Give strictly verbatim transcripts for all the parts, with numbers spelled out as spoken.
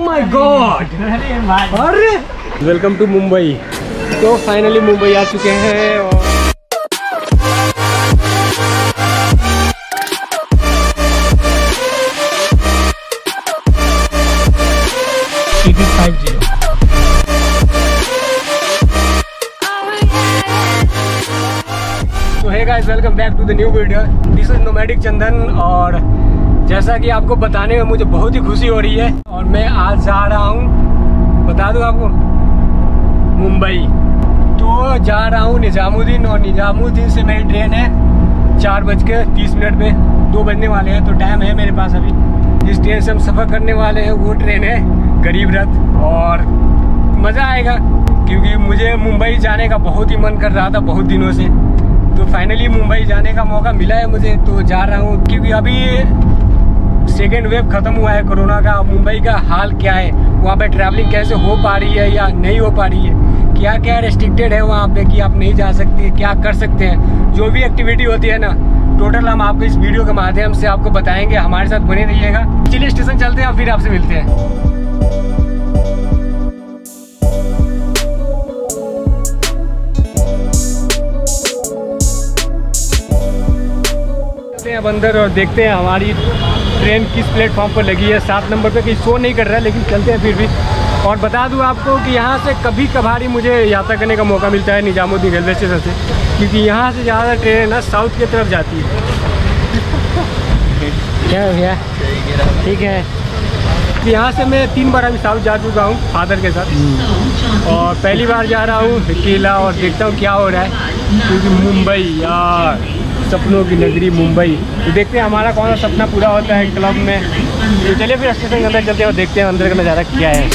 My God, अरे welcome to Mumbai. तो finally Mumbai आ चुके हैं और तो hey guys, welcome back to the new video. This is nomadic Chandan और जैसा कि आपको बताने में मुझे बहुत ही खुशी हो रही है और मैं आज जा रहा हूँ, बता दूँ आपको, मुंबई। तो जा रहा हूँ निजामुद्दीन और निजामुद्दीन से मेरी ट्रेन है चार बज के तीस मिनट पे, दो बजने वाले हैं तो टाइम है मेरे पास अभी। जिस ट्रेन से हम सफ़र करने वाले हैं वो ट्रेन है गरीब रथ और मज़ा आएगा क्योंकि मुझे मुंबई जाने का बहुत ही मन कर रहा था बहुत दिनों से। तो फाइनली मुंबई जाने का मौका मिला है मुझे, तो जा रहा हूँ क्योंकि अभी सेकेंड वेव ख़त्म हुआ है कोरोना का। मुंबई का हाल क्या है, वहाँ पे ट्रैवलिंग कैसे हो पा रही है या नहीं हो पा रही है, क्या क्या रेस्ट्रिक्टेड है वहाँ पे कि आप नहीं जा सकते, क्या कर सकते हैं, जो भी एक्टिविटी होती है ना टोटल हम आपको इस वीडियो के माध्यम से आपको बताएंगे। हमारे साथ बने रहिएगा। चलिए स्टेशन चलते हैं और फिर आपसे मिलते हैं। अब अंदर और देखते हैं हमारी ट्रेन किस प्लेटफॉर्म पर लगी है। सात नंबर पे कहीं शो नहीं कर रहा है लेकिन चलते हैं फिर भी। और बता दूं आपको कि यहाँ से कभी कभार मुझे यात्रा करने का मौका मिलता है निजामुद्दीन रेलवे स्टेशन से, क्योंकि यहाँ से ज़्यादा ट्रेन ना साउथ की तरफ जाती है। क्या हो गया? ठीक है। यहाँ से मैं तीन बार अभी साउथ जा चुका हूँ फादर के साथ और पहली बार जा रहा हूँ अकेला और देखता हूँ क्या हो रहा है, क्योंकि मुंबई यार सपनों की नगरी मुंबई। तो देखते हैं हमारा कौन सा सपना पूरा होता है क्लब में। तो चलिए फिर स्टेशन के अंदर चलते हैं और देखते हैं अंदर का नज़ारा क्या है।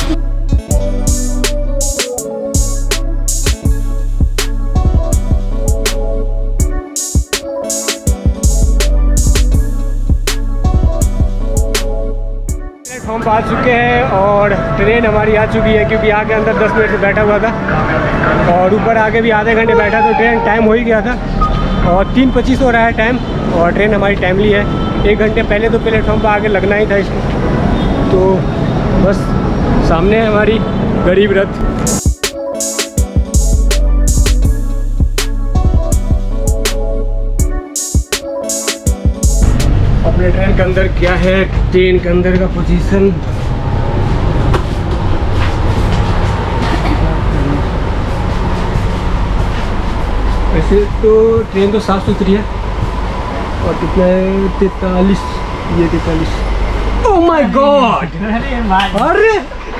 प्लेटफॉर्म पर आ चुके हैं और ट्रेन हमारी आ चुकी है, क्योंकि आगे अंदर दस मिनट से बैठा हुआ था और ऊपर आगे भी आधे घंटे बैठा तो ट्रेन टाइम हो ही गया था और तीन पच्चीस हो रहा है टाइम और ट्रेन हमारी टाइमली है। एक घंटे पहले तो प्लेटफॉर्म पर आगे लगना ही था इसको। तो बस सामने है हमारी गरीब रथ। अपने ट्रेन के अंदर क्या है, ट्रेन के अंदर का पोजीशन वैसे तो ट्रेन तो साफ़ सुथरी है और कितना है, तैतालीस, ये तैतालीस। ओह माय गॉड, अरे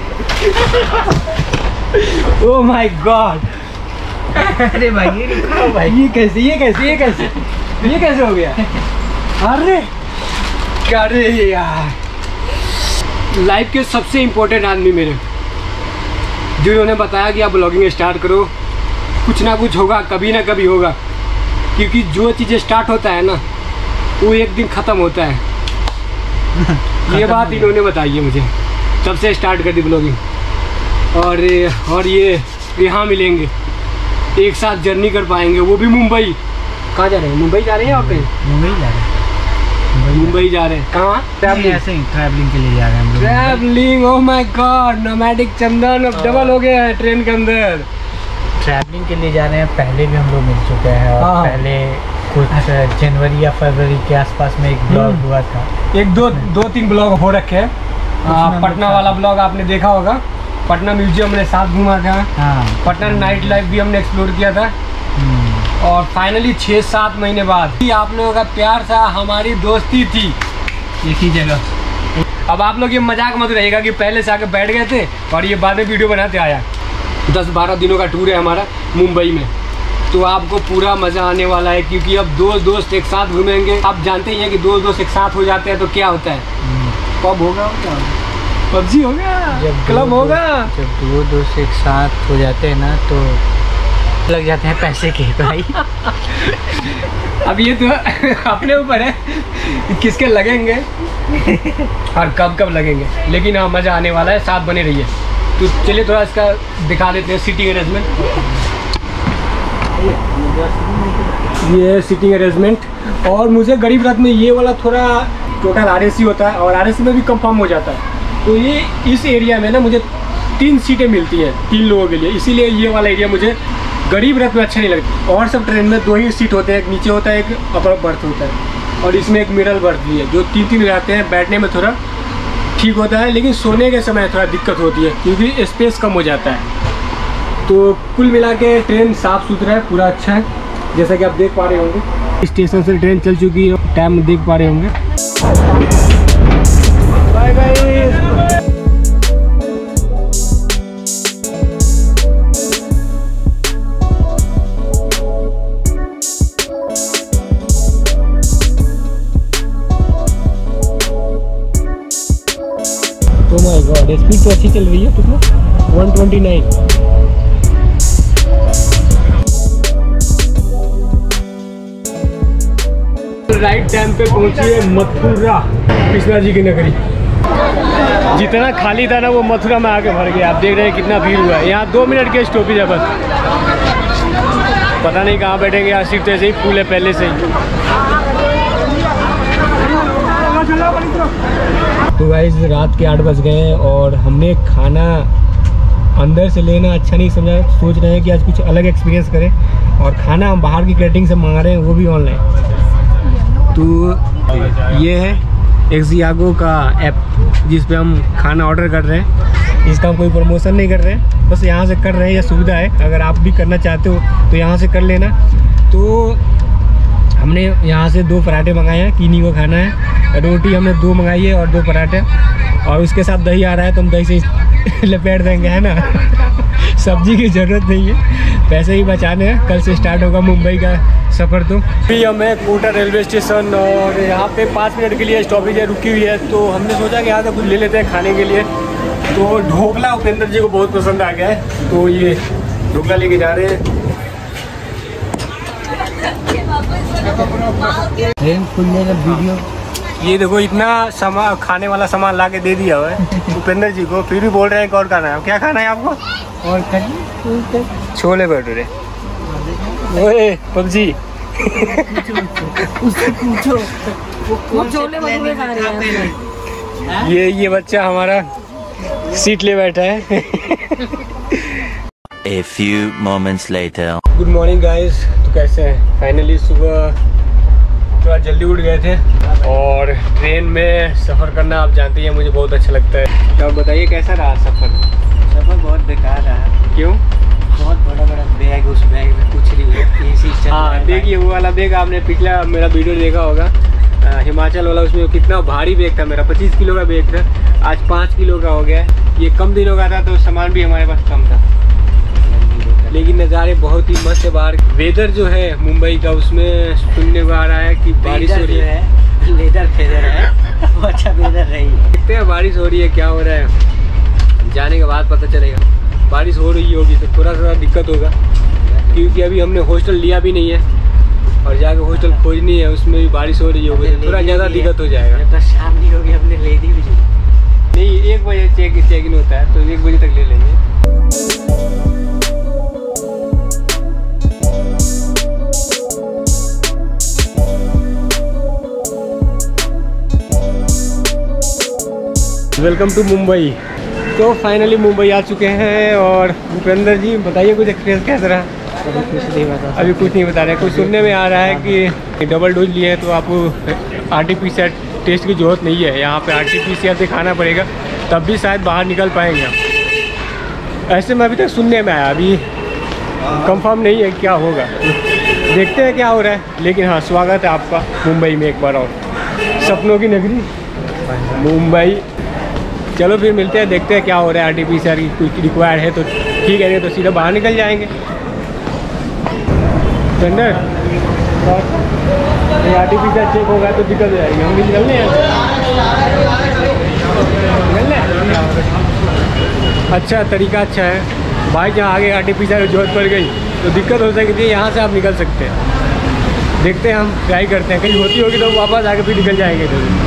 ओह माय गॉड, अरे भाई ये भाई ये कैसे ये कैसे ये कैसे ये कैसे हो गया? अरे अरे यार, लाइफ के सबसे इम्पोर्टेंट आदमी मेरे, जिन्होंने बताया कि आप ब्लॉगिंग स्टार्ट करो, कुछ ना कुछ होगा, कभी ना कभी होगा, क्योंकि जो चीज़ें स्टार्ट होता है ना वो एक दिन ख़त्म होता है। ये बात इन्होंने बताई है मुझे, तब से स्टार्ट कर दी ब्लॉगिंग। और और ये यहाँ मिलेंगे, एक साथ जर्नी कर पाएंगे, वो भी मुंबई। कहाँ जा रहे हैं? मुंबई जा रहे हैं? आप कहीं मुंबई जा रहे हैं? मुंबई जा रहे हैं। कहाँ? ऐसे ही ट्रैवलिंग के लिए जा रहे हैं। Travelling, oh my God, nomadic Chandan अब डबल हो गया है ट्रेन के अंदर। ट्रैवलिंग के लिए जा रहे हैं। पहले भी हम लोग मिल चुके हैं और हाँ। पहले कुछ जनवरी या फरवरी के आसपास में एक ब्लॉग हुआ था। एक दो दो तीन ब्लॉग हो रखे हैं। पटना वाला ब्लॉग आपने देखा होगा, पटना म्यूजियम हमने साथ घूमा था। हाँ, पटना नाइट लाइफ भी हमने एक्सप्लोर किया था। और फाइनली छः सात महीने बाद आप लोगों का प्यार था, हमारी दोस्ती थी एक ही जगह। अब आप लोग ये मजाक मत रहेगा कि पहले से आके बैठ गए थे और ये बाद में वीडियो बनाते आया। दस बारह दिनों का टूर है हमारा मुंबई में, तो आपको पूरा मज़ा आने वाला है, क्योंकि अब दो दोस्त एक साथ घूमेंगे। आप जानते ही हैं कि दो दोस्त एक साथ हो जाते हैं तो क्या होता है, पब होगा, क्या पबजी होगा, क्लब होगा। जब दो दोस्त एक साथ हो जाते हैं ना तो लग जाते हैं पैसे के भाई। अब ये तो अपने ऊपर है कि किसके लगेंगे और कब कब लगेंगे, लेकिन हाँ मज़ा आने वाला है, साथ बने रहिए। तो चलिए थोड़ा इसका दिखा देते हैं सीटिंग अरेंजमेंट। ये है सीटिंग अरेंजमेंट और मुझे गरीब रथ में ये वाला थोड़ा टोटल आर एस सी होता है और आर एस सी में भी कंफर्म हो जाता है। तो ये इस एरिया में ना मुझे तीन सीटें मिलती हैं तीन लोगों के लिए, इसीलिए ये वाला एरिया मुझे गरीब रथ में अच्छा नहीं लगता। और सब ट्रेन में दो ही सीट होते हैं, एक नीचे होता है एक अपर बर्थ होता है, और इसमें एक मिडल बर्थ भी है, जो तीन तीन रहते हैं। बैठने में थोड़ा ठीक होता है, लेकिन सोने के समय थोड़ा दिक्कत होती है क्योंकि स्पेस कम हो जाता है। तो कुल मिला के ट्रेन साफ़ सुथरा है, पूरा अच्छा है, जैसा कि आप देख पा रहे होंगे। स्टेशन से ट्रेन चल चुकी है, टाइम देख पा रहे होंगे। Bye bye. Oh my God, speed तो अच्छी चल रही है, कितना एक सौ उनतीस। राइट टाइम पे पहुंची है मथुरा, कृष्णा जी की नगरी। जितना खाली था ना वो मथुरा में आके भर गया। आप देख रहे हैं कितना भीड़ हुआ है। यहाँ दो मिनट के स्टॉपेज है बस, पता नहीं कहाँ बैठेंगे। यहाँ सीट ऐसे ही फुल है पहले से ही। तो गाइस रात के आठ बज गए हैं और हमने खाना अंदर से लेना अच्छा नहीं समझा। सोच रहे हैं कि आज कुछ अलग एक्सपीरियंस करें, और खाना हम बाहर की कैटरिंग से मंगा रहे हैं, वो भी ऑनलाइन। तो ये है एक्सियागो का ऐप जिस पे हम खाना ऑर्डर कर रहे हैं। इसका हम कोई प्रमोशन नहीं कर रहे हैं, बस यहाँ से कर रहे हैं, यह सुविधा है। अगर आप भी करना चाहते हो तो यहाँ से कर लेना। तो हमने यहाँ से दो पराठे मंगाए हैं, कीनी को खाना है। रोटी हमने दो मंगाई है और दो पराठे, और उसके साथ दही आ रहा है तो हम दही से लपेट देंगे, है ना। सब्जी की ज़रूरत नहीं है, पैसे ही बचाने हैं। कल से स्टार्ट होगा मुंबई का सफ़र। तो अभी हम है कोटा रेलवे स्टेशन, और यहाँ पे पाँच मिनट के लिए स्टॉपेज है, रुकी हुई है। तो हमने सोचा कि यहाँ से कुछ ले लेते हैं खाने के लिए। तो ढोकला उपेंद्र जी को बहुत पसंद आ गया है, तो ये ढोकला लेके जा रहे हैं। ट्रेन खुलने का वीडियो, ये देखो इतना सामान, खाने वाला सामान ला के दे दिया हुआ है उपेंद्र जी को, फिर भी बोल रहे हैं कि और खाना है। क्या खाना है आपको? और कहीं छोले भटूरे। ओए पबजी। उससे पूछो, वो छोले भटूरे खा रहे हैं। ये ये बच्चा हमारा सीट ले बैठा है। A few moments later. Good morning guys. तो कैसे हैं? फाइनली सुबह थोड़ा जल्दी उठ गए थे, और ट्रेन में सफ़र करना आप जानते हैं मुझे बहुत अच्छा लगता है। तो आप बताइए कैसा रहा सफ़र? सफर बहुत बेकार रहा। क्यों? बहुत बड़ा बड़ा बैग, उस बैग में कुछ नहीं है। एसी चल रहा है। हाँ देखिए वो वाला बैग आपने पिछला मेरा वीडियो देखा होगा, आ, हिमाचल वाला, उसमें कितना भारी बैग था मेरा। पच्चीस किलो का बैग था, आज पाँच किलो का हो गया। ये कम दिनों का था तो सामान भी हमारे पास कम था, लेकिन नज़ारे बहुत ही मस्त है। बाहर वेदर जो है मुंबई का, उसमें सुनने को आ रहा है कि बारिश हो रही है। लेदर फेदर है, वो अच्छा वेदर रही है। देखते हैं बारिश हो रही है क्या हो रहा है, जाने के बाद पता चलेगा। बारिश हो रही होगी तो थोड़ा सा दिक्कत होगा, क्योंकि अभी हमने हॉस्टल लिया भी नहीं है, और जाके हॉस्टल खोजनी है, उसमें भी बारिश हो रही होगी तो थोड़ा ज़्यादा दिक्कत हो जाएगा। तो शाम नहीं होगी, हमने ले दी भी नहीं। एक बजे चेक चेक इन होता है, तो एक बजे तक ले लेंगे। Welcome to Mumbai. तो फाइनली मुंबई आ चुके हैं, और भूपेंद्र जी बताइए कुछ एक्सपीरियंस कैसा रहा? अभी कुछ नहीं बता अभी कुछ नहीं बता रहे। कुछ सुनने में आ रहा है कि डबल डोज लिए तो आपको R T P C R test की ज़रूरत नहीं है, यहाँ पे R T P C R दिखाना पड़ेगा, तब भी शायद बाहर निकल पाएंगे। ऐसे में अभी तक सुनने में आया, अभी कंफर्म नहीं है क्या होगा, देखते हैं क्या हो रहा है। लेकिन हाँ, स्वागत है आपका मुंबई में एक बार और, सपनों की नगरी मुंबई। चलो फिर मिलते हैं, देखते हैं क्या हो रहा है। R T P C R की कुछ रिक्वायर्ड है तो ठीक है, नहीं तो सीधा बाहर निकल जाएंगे। टेंडर R T P C R check होगा तो दिक्कत हो जाएगी। हम भी निकलने हैं, निकलने। अच्छा तरीका अच्छा है भाई, जहाँ आगे R T P C R की जरूरत पड़ गई तो दिक्कत हो सकती है, यहाँ से आप निकल सकते हैं। देखते हैं, हम ट्राई करते हैं, कहीं होती होगी तो वापस आके फिर निकल जाएंगे।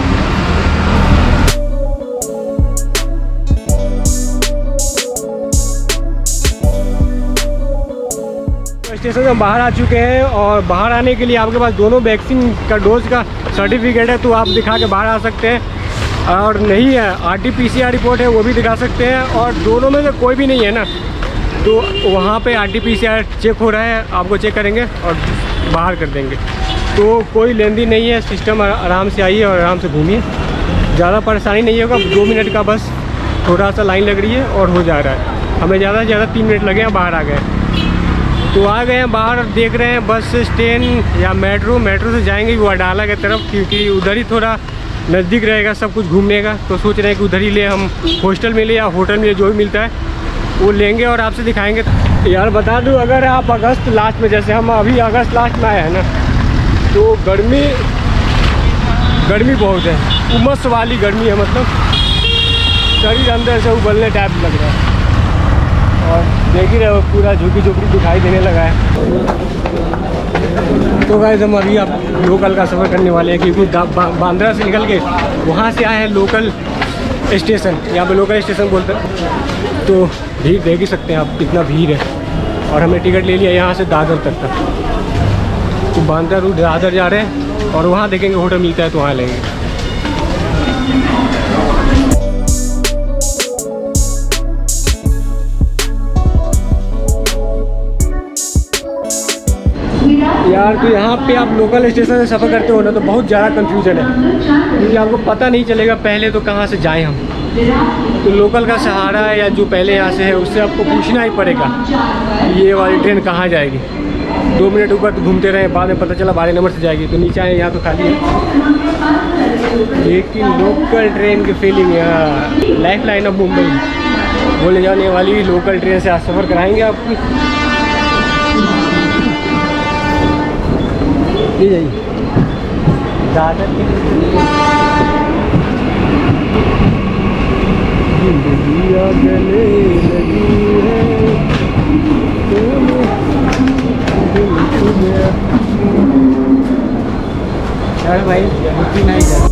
स्टेशन से बाहर आ चुके हैं, और बाहर आने के लिए आपके पास दोनों वैक्सीन का डोज का सर्टिफिकेट है, तो आप दिखा के बाहर आ सकते हैं। और नहीं है R T P C R report है वो भी दिखा सकते हैं, और दोनों में से कोई भी नहीं है ना तो वहाँ पे R T P C R check हो रहा है, आपको चेक करेंगे और बाहर कर देंगे। तो कोई लेंदी नहीं है, सिस्टम आराम से आइए और आराम से घूमिए, ज़्यादा परेशानी नहीं होगा। दो मिनट का बस थोड़ा सा लाइन लग रही है और हो जा रहा है। हमें ज़्यादा से ज़्यादा तीन मिनट लगे हैं, बाहर आ गए। तो आ गए हैं बाहर, देख रहे हैं बस स्टैंड या मेट्रो मेट्रो से जाएंगे वाडाला की तरफ, क्योंकि उधर ही थोड़ा नज़दीक रहेगा सब कुछ घूमने का। तो सोच रहे हैं कि उधर ही ले, हम हॉस्टल में ले या होटल में जो भी मिलता है वो लेंगे और आपसे दिखाएंगे। यार बता दूं, अगर आप अगस्त लास्ट में, जैसे हम अभी अगस्त लास्ट में आए हैं ना, तो गर्मी गर्मी बहुत है, उमस वाली गर्मी है, मतलब शरीर अंदर से उबलने टाइप लग रहा है। और देख ही रहे हो पूरा झुकी झोपड़ी दिखाई देने लगा है। तो गाइस हम अभी आप लोकल का सफ़र करने वाले हैं, क्योंकि बा, बांद्रा से निकल के वहाँ से आए हैं लोकल स्टेशन, यहाँ पे लोकल स्टेशन बोलते हैं। तो भीड़ देख ही सकते हैं आप, कितना भीड़ है। और हमने टिकट ले लिया यहाँ से दादर तक का। तो बांद्रा रूट दादर जा रहे हैं और वहाँ देखेंगे होटल मिलता है तो वहाँ लेंगे। यार तो यहाँ पे आप लोकल स्टेशन से सफ़र करते हो ना तो बहुत ज़्यादा कंफ्यूजन है, क्योंकि आपको पता नहीं चलेगा पहले तो कहाँ से जाएं हम। तो लोकल का सहारा है या जो पहले यहाँ से है उससे आपको पूछना ही पड़ेगा ये वाली ट्रेन कहाँ जाएगी। दो मिनट ऊपर तो घूमते रहे, बाद में पता चला बारह नंबर से जाएगी, तो नीचे आए यहाँ तो खाली है। लेकिन लोकल ट्रेन की फीलिंग यार, लाइफ लाइन ऑफ मुंबई बोले जाने वाली लोकल ट्रेन से आज सफ़र कराएंगे आपकी। ये जाइए दादर की जिंदगियाँ गले लगी है, चल भाई नहीं जा।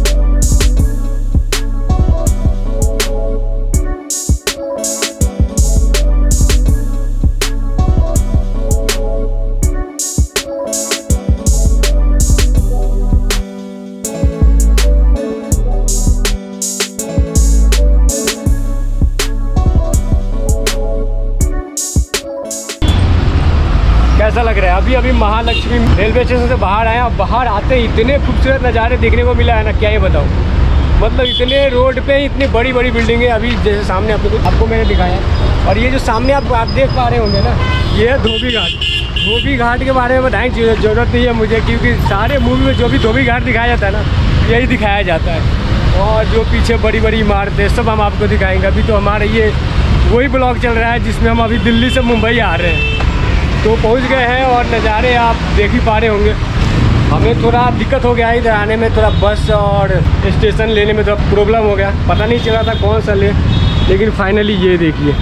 कैसा लग रहा है? अभी अभी महालक्ष्मी रेलवे स्टेशन से बाहर आए हैं, बाहर आते ही इतने खूबसूरत नज़ारे देखने को मिला है ना, क्या ही बताऊँ। मतलब इतने रोड पे इतनी बड़ी बड़ी बिल्डिंगें, अभी जैसे सामने आपको आपको मैंने दिखाया। और ये जो सामने आप, आप देख पा रहे होंगे ना, ये है धोबी घाट। धोबी घाट के बारे में बताने की ज़रूरत नहीं है मुझे, क्योंकि सारे मूवी में जो भी धोबी घाट दिखाया जाता है ना, यही दिखाया जाता है। और जो पीछे बड़ी बड़ी इमारतें सब हम आपको दिखाएंगे। अभी तो हमारे ये वही ब्लॉग चल रहा है जिसमें हम अभी दिल्ली से मुंबई आ रहे हैं, तो पहुंच गए हैं और नज़ारे आप देख ही पा रहे होंगे। हमें थोड़ा दिक्कत हो गया इधर आने में, थोड़ा बस और स्टेशन लेने में थोड़ा प्रॉब्लम हो गया, पता नहीं चला था कौन सा ले, लेकिन फाइनली ये देखिए,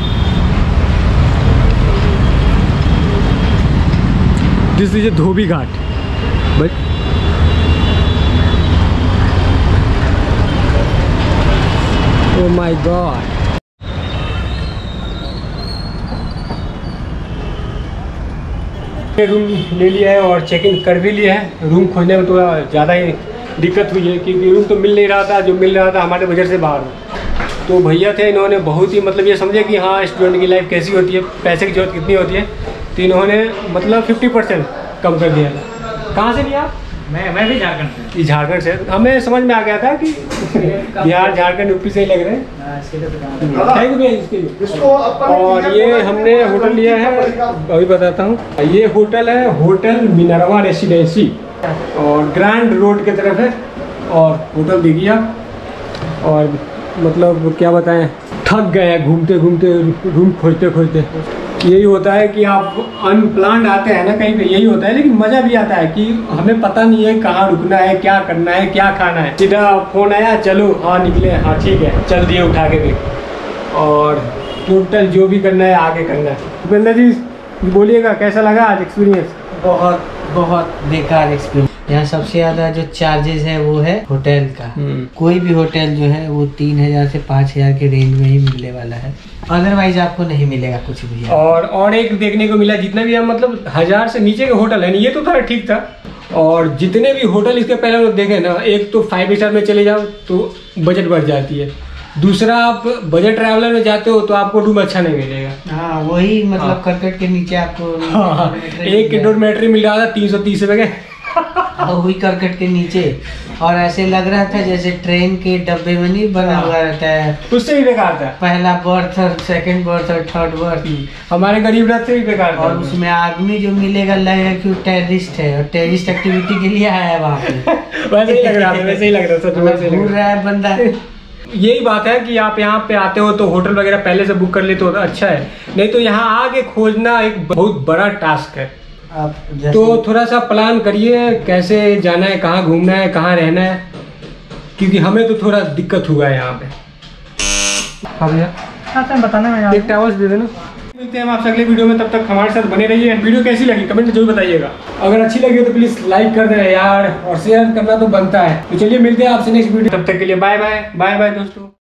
this is a dhobi ghat. But oh my God, room ले लिया है और चेक इन कर भी लिया है। रूम खोजने में थोड़ा ज़्यादा ही दिक्कत हुई है, क्योंकि रूम तो मिल नहीं रहा था, जो मिल रहा था हमारे बजट से बाहर। तो भैया थे, इन्होंने बहुत ही मतलब ये समझे कि हाँ स्टूडेंट की लाइफ कैसी होती है, पैसे की जरूरत कितनी होती है, तो इन्होंने मतलब फिफ्टी परसेंट कम कर दिया। कहाँ से लिया? मैं मैं भी झारखंड से। झारखंड से हमें समझ में आ गया था कि बिहार झारखंड यूपी से ही लग रहे हैं। थैंक यू भैया इसके लिए। और ये हमने होटल लिया है, अभी बताता हूँ। ये होटल है होटल मिनरवा रेसिडेंसी और ग्रैंड रोड की तरफ है। और होटल देखिए आप, और मतलब क्या बताएं, थक गए हैं घूमते घूमते रूम खोजते खोजते। यही होता है कि आप अनप्लान्ड आते हैं ना कहीं पे, यही होता है। लेकिन मज़ा भी आता है कि हमें पता नहीं है कहाँ रुकना है, क्या करना है, क्या खाना है। सीधा फ़ोन आया, चलो हाँ निकले, हाँ ठीक है चल दिए उठा के भी। और टोटल जो भी करना है आगे करना है। भूपेंद्र जी बोलिएगा कैसा लगा आज एक्सपीरियंस? बहुत बहुत बेकार एक्सपीरियंस। यहाँ सबसे ज्यादा जो चार्जेस है वो है होटल का। कोई भी होटल जो है वो तीन हजार से पाँच हजार के रेंज में ही मिलने वाला है, अदरवाइज आपको नहीं मिलेगा कुछ भी। और और एक देखने को मिला, जितना भी हम मतलब हजार से नीचे के होटल है, ये तो था ठीक था, और जितने भी होटल इसके पहले लोग देखे ना, एक तो फाइव स्टार में चले जाओ तो बजट बढ़ जाती है, दूसरा आप बजट ट्रैवलर में जाते हो तो आपको रूम अच्छा नहीं मिलेगा। हाँ वही मतलब हाँ। करकट के नीचे आपको हाँ, एक डोरमेट्री मिल रहा था तीन सौ तीस रुपए के वही करकट के नीचे, और ऐसे लग रहा था जैसे ट्रेन के डब्बे में नहीं बना हुआ रहता है, उससे भी बेकार था। पहला बर्थ और सेकंड बर्थ और थर्ड बर्थ, हमारे गरीब रात से भी बेकार था। और उसमें आदमी जो मिलेगा लगेगा कि वो टेररिस्ट है और टेररिस्ट एक्टिविटी के लिए आया है वहाँ पे। वैसे ही लग रहा था, वैसे ही लग रहा था, सच में वैसे ही लग घूर रहा है बंदा। यही बात है कि आप यहाँ पे आते हो तो होटल वगैरह पहले से बुक कर ले तो अच्छा है, नहीं तो यहाँ आके खोजना एक बहुत बड़ा टास्क है। आप जैसे तो थोड़ा सा प्लान करिए कैसे जाना है, कहाँ घूमना है, कहाँ रहना है, क्योंकि हमें तो थोड़ा दिक्कत हुआ है यहाँ पे। हाँ भैया, हाँ सर बताना मैं एक टावर्स दे देना। मिलते हैं हम आपसे अगले वीडियो में, तब तक हमारे साथ बने रहिए। वीडियो कैसी लगी कमेंट में जरूर बताइएगा, अगर अच्छी लगी हो तो प्लीज लाइक कर देना यार, और शेयर करना तो बनता है। तो चलिए मिलते हैं आपसे नेक्स्ट वीडियो, तब तक के लिए बाय बाय बाय बाय दोस्तों।